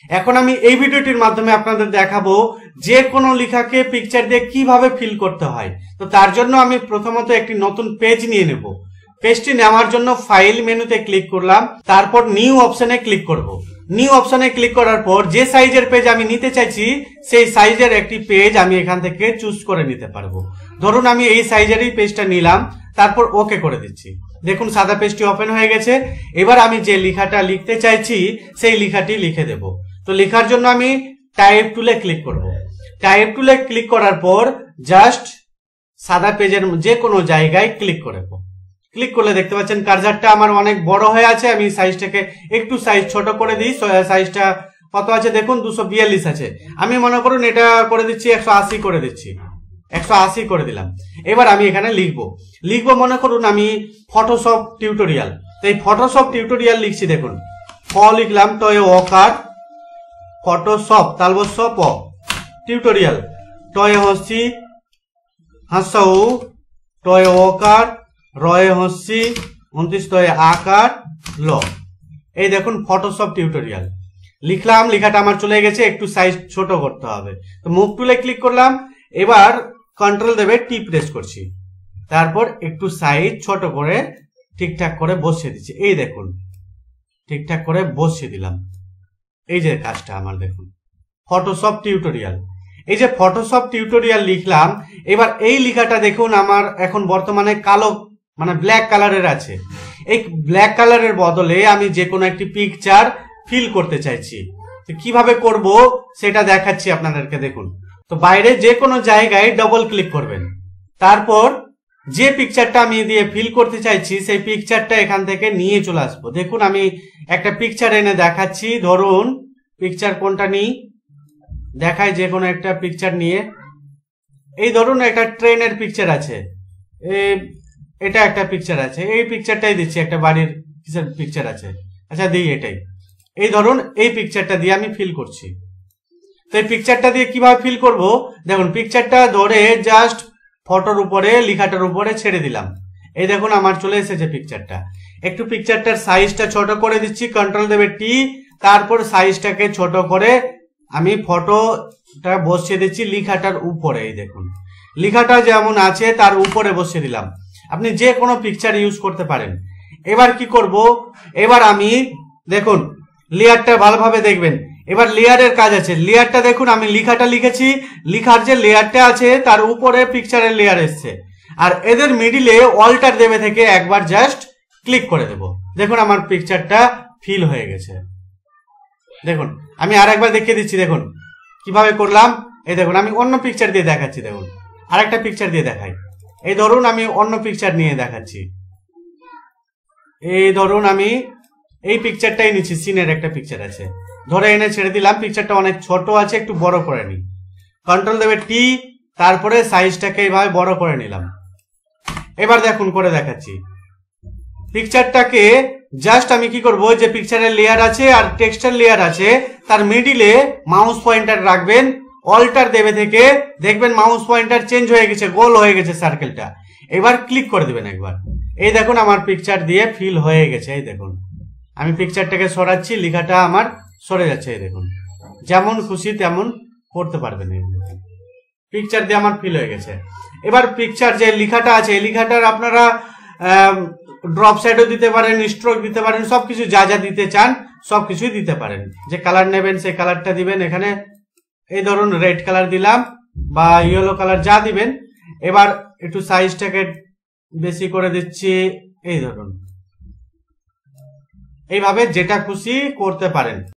এখন আমি এই ভিডিওটির মাধ্যমে আপনাদের দেখাবো যে কোনো লেখাকে পিকচার দিয়ে কিভাবে ফিল করতে হয়। তো তার জন্য আমি প্রথমত একটি নতুন পেজ নিয়ে নেব। পেজটি নেওয়ার জন্য ফাইল মেনুতে ক্লিক করলাম, তারপর নিউ অপশনে ক্লিক করব। নিউ অপশনে ক্লিক করার পর যে সাইজের পেজ আমি নিতে চাইছি সেই সাইজের একটি পেজ আমি এখান থেকে চুজ করে নিতে পারবো। ধরুন আমি এই সাইজেরই পেজটা নিলাম, তারপর ওকে করে দিচ্ছি। দেখুন সাদা পেজটি ওপেন হয়ে গেছে। এবার আমি যে লেখাটা লিখতে চাইছি সেই লেখাটি লিখে দেব। তো লেখার জন্য আমি টাইপ টুলে ক্লিক করব। টাইপ টুলে ক্লিক করার পর জাস্ট সাদা পেজের যে কোনো জায়গায় ক্লিক করব। ক্লিক করলে দেখতে পাচ্ছেন কার্সারটা আমার অনেক বড় হয়ে আছে। আমি সাইজটাকে একটু সাইজ ছোট করে দিই। সাইজটা কত আছে দেখুন, 242 আছে। আমি মনে করুন এটা করে দিচ্ছি 180 করে দিচ্ছি, 180 করে দিলাম। এবার আমি এখানে লিখবো মনে করুন আমি ফটোশপ টিউটোরিয়াল। তো এই ফটোশপ টিউটোরিয়াল লিখছি, দেখুন ফ লিখলাম, টয়ে অকার, ফটোশপ তালবস্য প, টিউটোরিয়াল টয়ে হসি হাসাউ, টয়ে অকার, রয়ে হসি 29 টয়ে আকার ল। এই দেখুন ফটোশপ টিউটোরিয়াল লিখলাম, লেখাটা আমার চলে গেছে। একটু সাইজ ছোট করতে হবে, তো মুভ টুলে ক্লিক করলাম। এবার কন্ট্রোল দেবে টি প্রেস করছি, তারপর একটু সাইজ ছোট করে ঠিকঠাক করে বসিয়ে দিচ্ছি। এই দেখুন ঠিকঠাক করে বসিয়ে দিলাম। এই যে কাজটা আমার দেখুন ফটোশপ টিউটোরিয়াল। এই যে ফটোশপ টিউটোরিয়াল লিখলাম, এবার এই লেখাটা দেখুন আমার এখন বর্তমানে কালো মানে ব্ল্যাক কালারের আছে। এই ব্ল্যাক কালারের বদলে আমি যে কোনো একটি পিকচার ফিল করতে চাইছি। তো কিভাবে করব সেটা দেখাচ্ছি আপনাদেরকে। দেখুন, তো বাইরে যে কোনো জায়গায় ডবল ক্লিক করবেন, তারপর যে পিকচারটা আমি দিয়ে ফিল করতে চাইছি সেই পিকচারটা এখান থেকে নিয়ে চলে আসবো। দেখুন আমি একটা পিকচার এনে দেখাচ্ছি। ধরুন পিকচার কোনটা নিই দেখাই, যে কোনো একটা পিকচার নিয়ে। এই ধরুন একটা ট্রেনের পিকচার আছে, এটা একটা পিকচার আছে, এই পিকচারটাই দিচ্ছি। একটা বাড়ির কিসের পিকচার আছে, আচ্ছা দিই এটাই। এই ধরুন এই পিকচারটা দিয়ে আমি ফিল করছি। তো এই পিকচারটা দিয়ে কিভাবে ফিল করব, দেখুন পিকচারটা ধরে জাস্ট ফটোর উপরে লেখাটার উপরে ছেড়ে দিলাম। এই দেখুন আমার চলে এসেছে পিকচারটা। একটু পিকচারটার সাইজটা ছোট করে দিচ্ছি, কন্ট্রোল দেবে টি, তারপর সাইজটাকে ছোট করে আমি ফটোটা বসিয়ে দিচ্ছি লেখাটার উপরে। এই দেখুন লেখাটা যেমন আছে তার উপরে বসিয়ে দিলাম। আপনি যে কোনো পিকচার ইউজ করতে পারেন। এবার কি করব, এবার আমি দেখুন লেয়ারটা ভালোভাবে দেখবেন। এবার লেয়ারের কাজ আছে। লেয়ারটা দেখুন আমি লেখাটা লিখেছি, লেখার যে লেয়ারটা আছে তার উপরে পিকচারের লেয়ার এসছে। আর এদের মিডিলে অল্টার দেবে থেকে একবার জাস্ট ক্লিক করে দেব। দেখুন আমার পিকচারটা ফিল হয়ে গেছে। দেখুন আমি আর একবার দেখিয়ে দিচ্ছি, দেখুন কিভাবে করলাম। এই দেখুন আমি অন্য পিকচার দিয়ে দেখাচ্ছি। দেখুন আরেকটা পিকচার দিয়ে দেখাই। এই ধরুন আমি অন্য পিকচার নিয়ে দেখাচ্ছি। এই ধরুন আমি এই পিকচারটাই নিচ্ছি, সিনের একটা পিকচার আছে, ধরে এনে ছেড়ে দিলাম। পিকচারটা অনেক ছোট আছে, একটু বড় করে নিই। কন্ট্রোল দেবে টি, তারপরে সাইজটাকে এইভাবে বড় করে নিলাম। এবার দেখুন করে দেখাচ্ছি। পিকচারটাকে জাস্ট আমি কি করব, যে পিকচারের লেয়ার আছে আর টেক্সটের লেয়ার আছে তার মিডিলে মাউস পয়েন্টার রাখবেন, অল্টার দেবে থেকে দেখবেন মাউস পয়েন্টার চেঞ্জ হয়ে গেছে, গোল হয়ে গেছে সার্কেলটা। এবার ক্লিক করে দিবেন একবার। এই দেখুন আমার পিকচার দিয়ে ফিল হয়ে গেছে। এই দেখুন আমি পিকচারটাকে সরাচ্ছি, লেখাটা আমার সরে যাচ্ছে। এই দেখুন যেমন খুশি তেমন করতে পারবেন। পিকচার দিয়ে আমার ফিল হয়ে গেছে। এবার পিকচার যে লেখাটা আছে এই লেখাটার আপনারা ড্রপ সাইডও দিতে পারেন, স্ট্রোক দিতে পারেন, সবকিছু যা যা দিতে চান সবকিছুই দিতে পারেন। যে কালার নেবেন সেই কালারটা দিবেন। এখানে এই ধরুন রেড কালার দিলাম বা ইয়েলো কালার যা দিবেন। এবার একটু সাইজটাকে বেশি করে দিচ্ছি। এই ধরুন এইভাবে যেটা খুশি করতে পারেন।